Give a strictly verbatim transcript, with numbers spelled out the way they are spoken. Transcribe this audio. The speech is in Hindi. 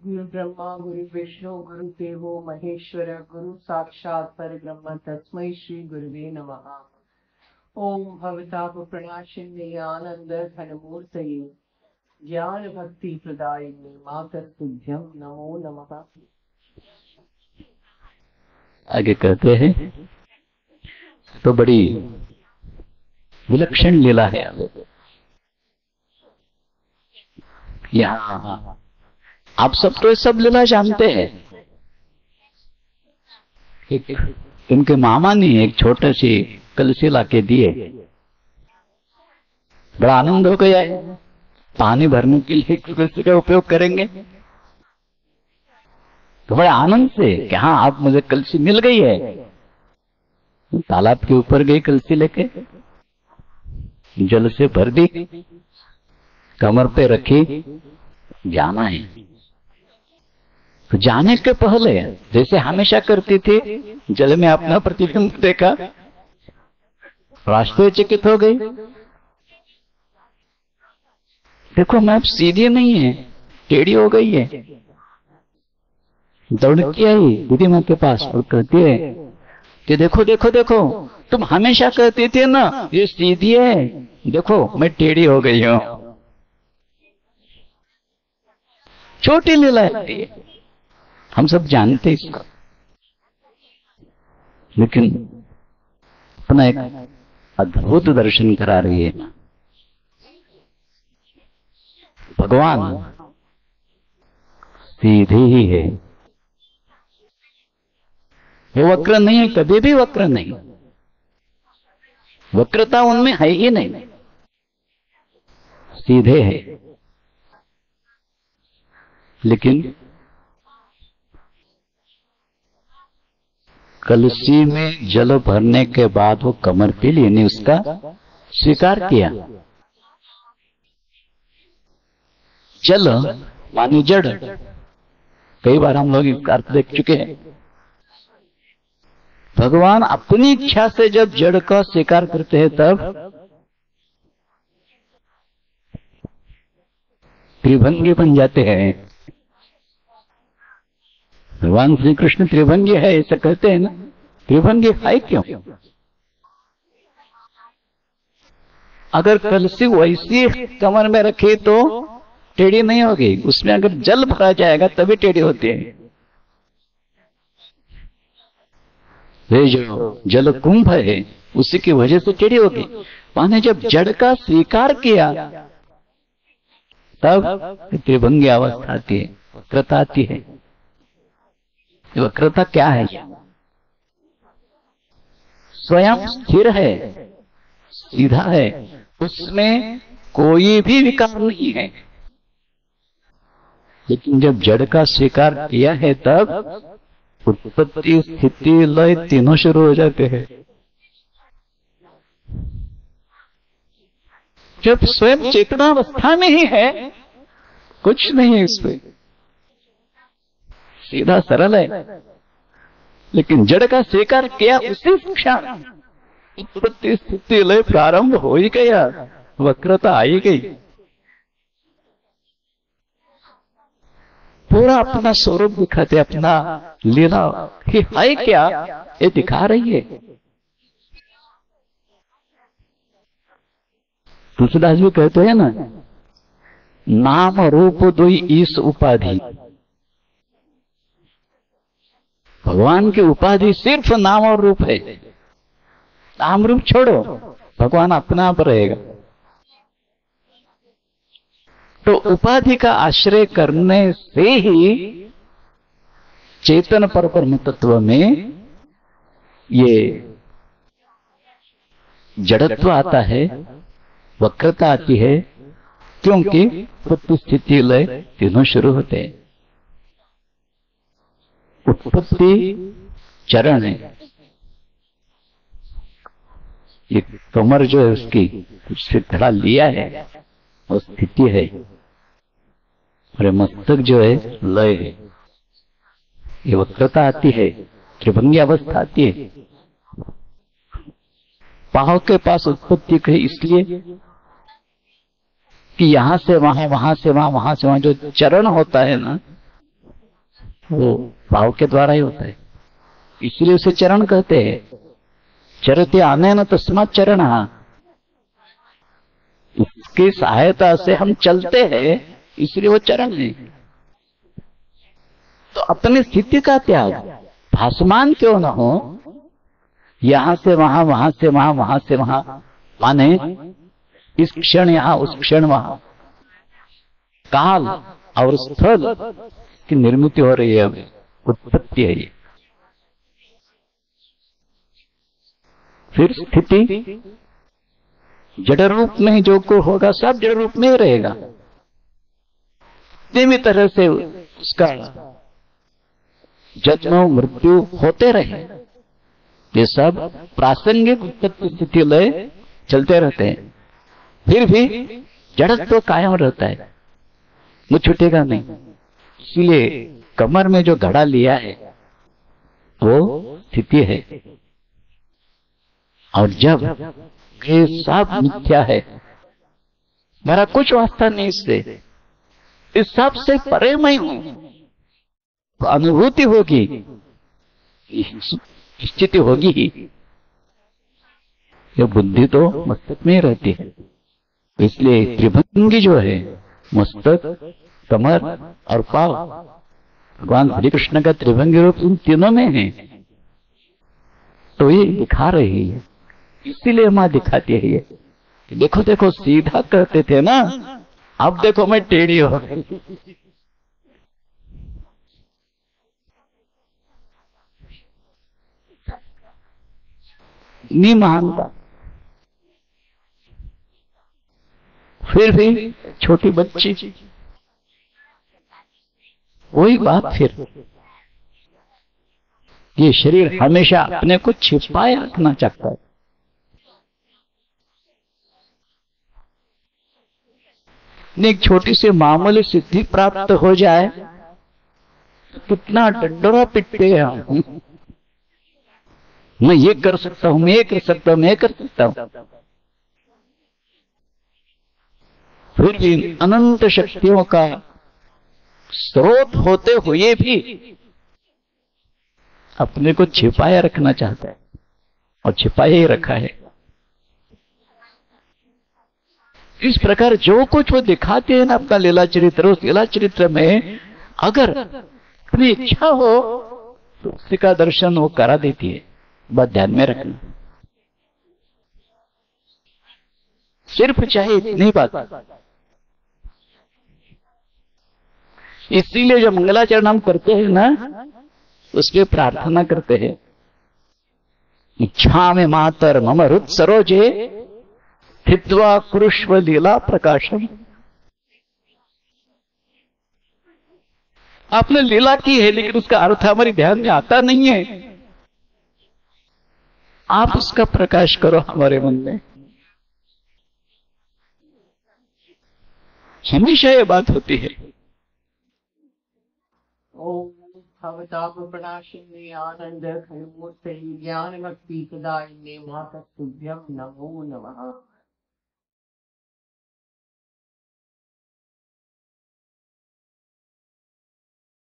गुरु ब्रह्मा गुरु विष्णु गुरु देवो महेश्वर गुरु साक्षात परब्रह्म तस्मै श्री गुरुवे नमः। ओम भवताप प्रणाशिन्ये आनंद घनमूर्तये ज्ञान भक्ति प्रदायिने मातस्तुभ्यं नमो नमः। आगे कहते हैं तो बड़ी विलक्षण लीला है यहाँ। आप सब तो सब लीला जानते हैं। इनके मामा ने एक छोटे सी कलसी लाके दिए, बड़ा आनंद हो गया है। पानी भरने के लिए कलसी का उपयोग करेंगे तो बड़े आनंद से कि हाँ आप मुझे कलसी मिल गई है। तालाब के ऊपर गई कलसी लेके, जल से भर दी, कमर पे रखी, जाना है। तो जाने के पहले जैसे हमेशा करती थी, जल में अपना प्रतिबिंब देखा, आश्चर्यचकित हो गई। देखो मैप सीधी नहीं है, टेढ़ी हो गई है। दौड़ के आई दीदी माँ के पास और कहती है कि देखो देखो देखो, तुम हमेशा कहती थी ना ये सीधी है, देखो मैं टेढ़ी हो गई हूं। छोटी लीला है, हम सब जानते इसको, लेकिन अपना एक अद्भुत दर्शन करा रही है। भगवान सीधे ही है, वो वक्र नहीं है, कभी भी वक्र नहीं। वक्रता उनमें है ही नहीं, सीधे है। लेकिन कलसी में जल भरने के बाद वो कमर पे लेने उसका स्वीकार किया। जल मानी जड़, कई बार हम लोग इसका अर्थ देख चुके हैं। भगवान अपनी इच्छा से जब जड़ का स्वीकार करते हैं तब त्रिभंगी बन जाते हैं। भगवान श्री कृष्ण त्रिभंगी है ऐसा कहते हैं ना। त्रिभंगी है क्यों? अगर कलसी वैसी कमर में रखी तो टेढ़ी नहीं होगी, उसमें अगर जल भरा जाएगा तभी टेढ़ी होती है। ये जो जल कुंभ है उसी की वजह से टेढ़ी होगी। माने जब जड़ का स्वीकार किया तब त्रिभंगी अवस्था आती है, वक्रता आती है। वक्रता क्या है? स्वयं स्थिर है, सीधा है, उसमें कोई भी विकार नहीं है। लेकिन जब जड़ का स्वीकार किया है तब उत्पत्ति स्थिति लय तीनों शुरू हो जाते हैं। जब स्वयं चेतनावस्था में ही है, कुछ नहीं है इसमें, सीधा सरल है। लेकिन जड़ का स्वीकार किया उसी क्षण उत्पत्ति स्थिति लय प्रारंभ हो ही गया, वक्रता आई गई। पूरा अपना स्वरूप दिखाते, अपना लीला कि है क्या ये दिखा रही है। तुलसीदास भी कहते हैं ना, नाम रूप दुई ईश उपाधि। भगवान की उपाधि सिर्फ नाम और रूप है। नाम रूप छोड़ो, भगवान अपना आप रहेगा। तो उपाधि का आश्रय करने से ही चेतन परब्रह्म तत्व में ये जड़त्व आता है, वक्रता आती है, क्योंकि उत्पत्ति स्थिति लय तीनों शुरू होते हैं। उत्पत्ति चरण है, ये कमर जो है उसकी उससे धड़ा लिया है और स्थिति है, और मस्तक जो है लय है। ये वक्रता आती है, त्रिभंगी अवस्था आती है। पांव के पास उत्पत्ति कही इसलिए कि यहां से वहां, वहां से वहां, वहां से वहां जो चरण होता है ना, वो भाव के द्वारा ही होता है, इसलिए उसे चरण कहते हैं। चरते आने न तस्मात् चरण, इसकी सहायता से हम चलते हैं, इसलिए वो चरण है। तो अपनी स्थिति का त्याग, भासमान क्यों न हो, यहां से वहां, वहां से वहां, वहां से वहां, माने इस क्षण यहां, उस क्षण वहां, काल और स्थल की निर्मिति हो रही है, अभी उत्पत्ति है ये। फिर स्थिति जड़ रूप में जो को होगा सब जड़ रूप में ही रहेगा। किसी तरह से उसका जन्म मृत्यु होते रहे, ये सब प्रासंगिक उत्पत्ति स्थिति लय चलते रहते हैं। फिर भी जड़त्व तो कायम रहता है, वो छूटेगा नहीं। इसलिए कमर में जो घड़ा लिया है वो स्थिति है, और जब ये सब मिथ्या है, मेरा कुछ वास्ता नहीं इससे, इस सब से परे मैं हूं, तो अनुभूति होगी, स्थिति होगी ही। ये बुद्धि तो मस्तक में ही रहती है। इसलिए त्रिभंगी जो है, मस्तक, कमर और पाव, भगवान श्री कृष्ण का त्रिभंगी रूप इन तीनों में है, तो ये दिखा रही है। इसीलिए मां दिखाती है ये, देखो देखो सीधा कहते थे ना, अब देखो मैं टेढ़ी हो गई। नहीं मानता, फिर भी छोटी बच्ची, वही बात। फिर ये शरीर हमेशा अपने को छिपाए रखना चाहता है। एक छोटी सी मामूली सिद्धि प्राप्त हो जाए तो कितना डंडोरा पिटते हैं हम, मैं ये कर सकता हूं, मैं ये कर सकता हूं, मैं ये कर सकता हूं। फिर भी अनंत शक्तियों का स्रोत होते हुए भी अपने को छिपाए रखना चाहता है, और छिपाए ही रखा है। इस प्रकार जो कुछ वो दिखाते हैं ना अपना लीला चरित्र, उस लीला चरित्र में अगर अपनी इच्छा हो तो उसी का दर्शन वो करा देती है। बात ध्यान में रखना, सिर्फ चाहे इतनी बात। इसीलिए जो मंगलाचरण हम करते हैं ना, उसके प्रार्थना करते हैं, इच्छा में मातर मम हृत सरोजे स्थित्वा कुरुष्व लीला प्रकाशम। आपने लीला की है, लेकिन उसका अर्थ हमारे ध्यान में आता नहीं है। आप उसका प्रकाश करो हमारे मन में। हमेशा ये बात होती है। ओम भवताप प्रणाशिने आनंद खलमूर्ते ज्ञान भक्ति प्रदायिने मातस्तुभ्यं नमो नमः।